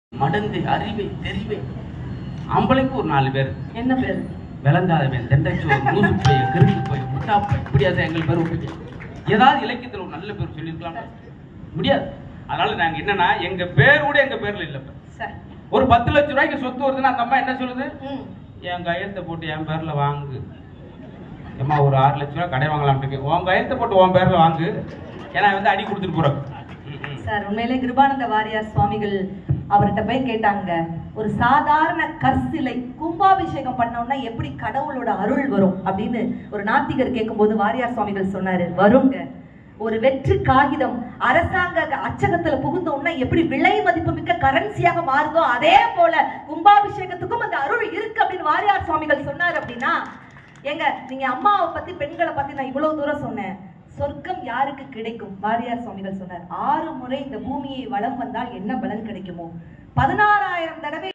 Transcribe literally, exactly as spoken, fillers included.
மடந்தை அறிவை தெரிவை ஆம்பளைக்கு ஒரு நாலு பேர். என்ன பேர்? விளங்காதவன், தெண்டச்சோர், லூசு போய், கிறுக்கு போய், முட்டாப்பை, இப்படியாதான் எங்கள் பேர் விட்டுட்டு ஏதாவது இலக்கியத்தில் ஒரு நல்ல பேர் சொல்லியிருக்கலாம் முடியாது. அதனால நாங்க என்னன்னா எங்க பேர் கூட எங்க பேர்ல இல்ல. ஒரு பத்து லட்சம் ரூபாய்க்கு சொத்து வருதுன்னா அந்த அம்மா என்ன சொல்லுது? என் கையெழுத்தை போட்டு என் பேர்ல வாங்கு. ஏமா ஒரு ஆறு லட்சம் ரூபாய் கடை வாங்கலாம் இருக்கு, உன் கையெழுத்தை போட்டு உன் பேர்ல வாங்கு, ஏன்னா வந்து அடி கொடுத்துட்டு போறோம். சார் உண்மையிலே கிருபானந்த வாரியார் சுவாமிகள் அவர்கிட்ட போய் கேட்டாங்க, ஒரு சாதாரண கற்சிலை கும்பாபிஷேகம் பண்ணோம்னா எப்படி கடவுளோட அருள் வரும் அப்படின்னு ஒரு நாத்திகர் கேட்கும்போது வாரியார் சுவாமிகள் சொன்னாரு, வருங்க. ஒரு வெற்று காகிதம் அரசாங்க அச்சகத்துல புகுந்தோம்னா எப்படி விலை மதிப்பு மிக்க கரன்சியாக மாறுதோ அதே போல கும்பாபிஷேகத்துக்கும் அந்த அருள் இருக்கு அப்படின்னு வாரியார் சுவாமிகள் சொன்னாரு. அப்படின்னா எங்க நீங்க அம்மாவை பத்தி பெண்களை பத்தி நான் இவ்வளவு தூரம் சொன்னேன். சொர்க்கம் யாருக்கு கிடைக்கும்? வாரியார் சுவாமிகள் சொன்னார், ஆறு முறை இந்த பூமியை வலம் வந்தால் என்ன பலன் கிடைக்குமோ பதினாறாயிரம் தடவை